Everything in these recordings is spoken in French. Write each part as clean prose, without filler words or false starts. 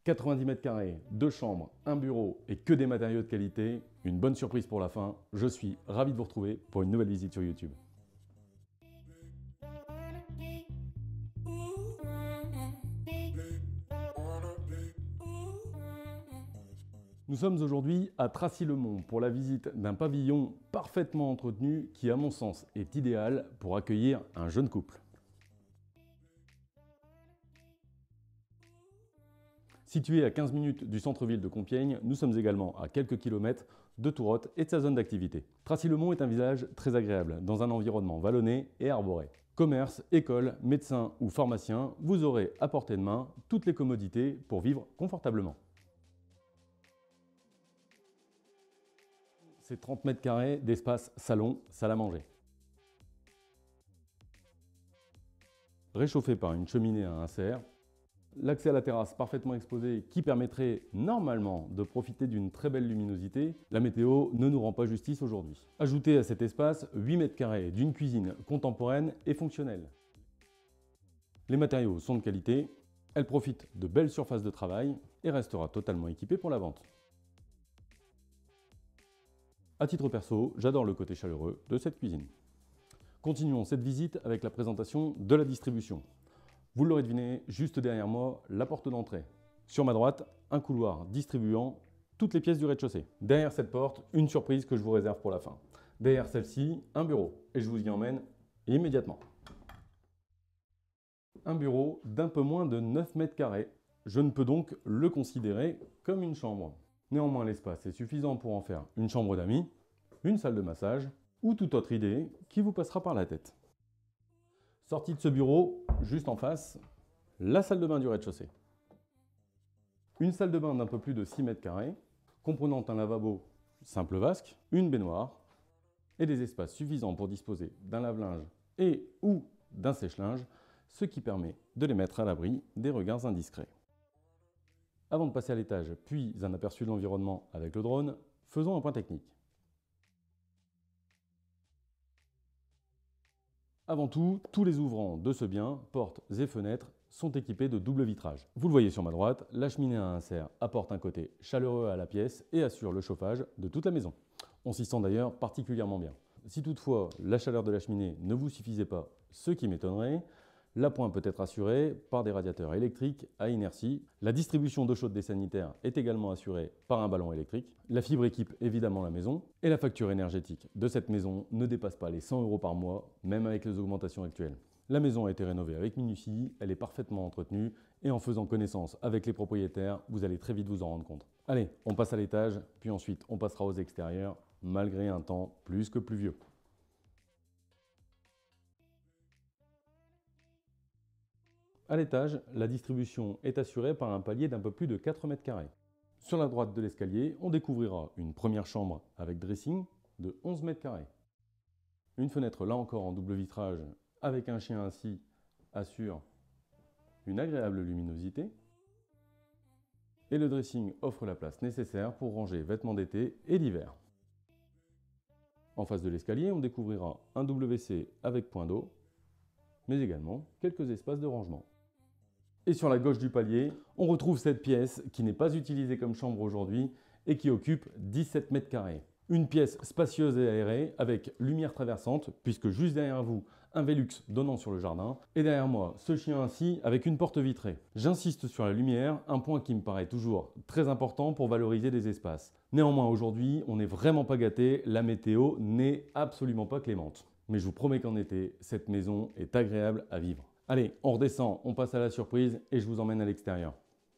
90 mètres carrés, 2 chambres, un bureau et que des matériaux de qualité. Une bonne surprise pour la fin. Je suis ravi de vous retrouver pour une nouvelle visite sur YouTube. Nous sommes aujourd'hui à Tracy-le-Mont pour la visite d'un pavillon parfaitement entretenu qui, à mon sens, est idéal pour accueillir un jeune couple. Situé à 15 minutes du centre-ville de Compiègne, nous sommes également à quelques kilomètres de Tourotte et de sa zone d'activité. Tracy-le-Mont est un village très agréable, dans un environnement vallonné et arboré. Commerce, école, médecin ou pharmacien, vous aurez à portée de main toutes les commodités pour vivre confortablement. C'est 30 mètres carrés d'espace salon, salle à manger. Réchauffé par une cheminée à insert. L'accès à la terrasse parfaitement exposé qui permettrait normalement de profiter d'une très belle luminosité. La météo ne nous rend pas justice aujourd'hui. Ajoutez à cet espace 8 mètres carrés d'une cuisine contemporaine et fonctionnelle. Les matériaux sont de qualité, elle profite de belles surfaces de travail et restera totalement équipée pour la vente. À titre perso, j'adore le côté chaleureux de cette cuisine. Continuons cette visite avec la présentation de la distribution. Vous l'aurez deviné, juste derrière moi, la porte d'entrée. Sur ma droite, un couloir distribuant toutes les pièces du rez-de-chaussée. Derrière cette porte, une surprise que je vous réserve pour la fin. Derrière celle-ci, un bureau. Et je vous y emmène immédiatement. Un bureau d'un peu moins de 9 mètres carrés. Je ne peux donc le considérer comme une chambre. Néanmoins, l'espace est suffisant pour en faire une chambre d'amis, une salle de massage ou toute autre idée qui vous passera par la tête. Sortie de ce bureau, juste en face, la salle de bain du rez-de-chaussée. Une salle de bain d'un peu plus de 6 mètres carrés, comprenant un lavabo simple vasque, une baignoire et des espaces suffisants pour disposer d'un lave-linge et ou d'un sèche-linge, ce qui permet de les mettre à l'abri des regards indiscrets. Avant de passer à l'étage, puis un aperçu de l'environnement avec le drone, faisons un point technique. Avant tout, tous les ouvrants de ce bien, portes et fenêtres, sont équipés de double vitrage. Vous le voyez sur ma droite, la cheminée à insert apporte un côté chaleureux à la pièce et assure le chauffage de toute la maison. On s'y sent d'ailleurs particulièrement bien. Si toutefois la chaleur de la cheminée ne vous suffisait pas, ce qui m'étonnerait, l'appoint peut être assuré par des radiateurs électriques à inertie. La distribution d'eau chaude des sanitaires est également assurée par un ballon électrique. La fibre équipe évidemment la maison. Et la facture énergétique de cette maison ne dépasse pas les 100 € par mois, même avec les augmentations actuelles. La maison a été rénovée avec minutie, elle est parfaitement entretenue et en faisant connaissance avec les propriétaires, vous allez très vite vous en rendre compte. Allez, on passe à l'étage, puis ensuite on passera aux extérieurs, malgré un temps plus que pluvieux. À l'étage, la distribution est assurée par un palier d'un peu plus de 4 mètres carrés. Sur la droite de l'escalier, on découvrira une première chambre avec dressing de 11 mètres carrés. Une fenêtre là encore en double vitrage avec un chien assis assure une agréable luminosité. Et le dressing offre la place nécessaire pour ranger vêtements d'été et d'hiver. En face de l'escalier, on découvrira un WC avec point d'eau, mais également quelques espaces de rangement. Et sur la gauche du palier, on retrouve cette pièce qui n'est pas utilisée comme chambre aujourd'hui et qui occupe 17 mètres carrés. Une pièce spacieuse et aérée avec lumière traversante puisque juste derrière vous, un Velux donnant sur le jardin et derrière moi, ce chien assis avec une porte vitrée. J'insiste sur la lumière, un point qui me paraît toujours très important pour valoriser des espaces. Néanmoins aujourd'hui, on n'est vraiment pas gâté, la météo n'est absolument pas clémente. Mais je vous promets qu'en été, cette maison est agréable à vivre. Allez, on redescend, on passe à la surprise et je vous emmène à l'extérieur.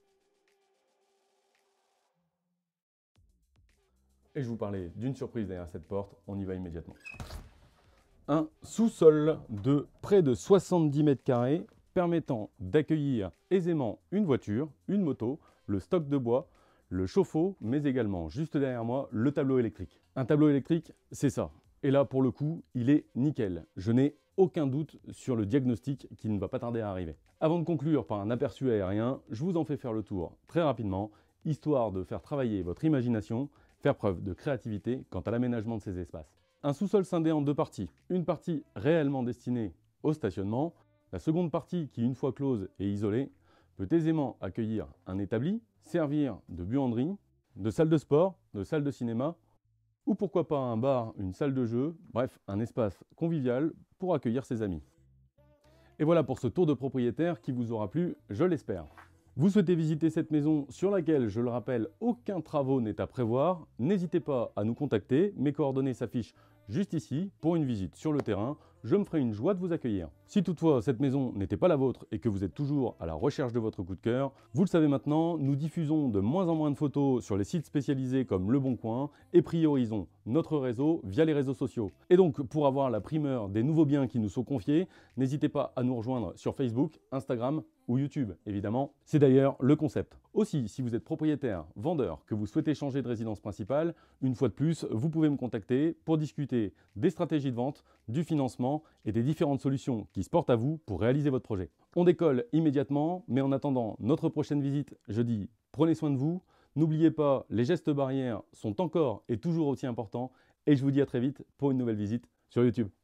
Et je vous parlais d'une surprise derrière cette porte, on y va immédiatement. Un sous-sol de près de 70 mètres carrés permettant d'accueillir aisément une voiture, une moto, le stock de bois, le chauffe-eau, mais également juste derrière moi, le tableau électrique. Un tableau électrique, c'est ça. Et là, pour le coup, il est nickel. Je n'ai aucun doute sur le diagnostic qui ne va pas tarder à arriver. Avant de conclure par un aperçu aérien, je vous en fais faire le tour très rapidement, histoire de faire travailler votre imagination, faire preuve de créativité quant à l'aménagement de ces espaces. Un sous-sol scindé en deux parties. Une partie réellement destinée au stationnement, la seconde partie qui, une fois close et isolée, peut aisément accueillir un établi, servir de buanderie, de salle de sport, de salle de cinéma, ou pourquoi pas un bar, une salle de jeu, bref, un espace convivial pour accueillir ses amis. Et voilà pour ce tour de propriétaire qui vous aura plu, je l'espère. Vous souhaitez visiter cette maison sur laquelle, je le rappelle, aucun travaux n'est à prévoir, n'hésitez pas à nous contacter, mes coordonnées s'affichent juste ici pour une visite sur le terrain, je me ferai une joie de vous accueillir. Si toutefois cette maison n'était pas la vôtre et que vous êtes toujours à la recherche de votre coup de cœur, vous le savez maintenant, nous diffusons de moins en moins de photos sur les sites spécialisés comme Le Bon Coin et priorisons notre réseau via les réseaux sociaux. Et donc pour avoir la primeur des nouveaux biens qui nous sont confiés, n'hésitez pas à nous rejoindre sur Facebook, Instagram ou YouTube évidemment. C'est d'ailleurs le concept. Aussi, si vous êtes propriétaire, vendeur, que vous souhaitez changer de résidence principale, une fois de plus, vous pouvez me contacter pour discuter des stratégies de vente, du financement et des différentes solutions qui se portent à vous pour réaliser votre projet. On décolle immédiatement, mais en attendant notre prochaine visite, je dis prenez soin de vous. N'oubliez pas, les gestes barrières sont encore et toujours aussi importants et je vous dis à très vite pour une nouvelle visite sur YouTube.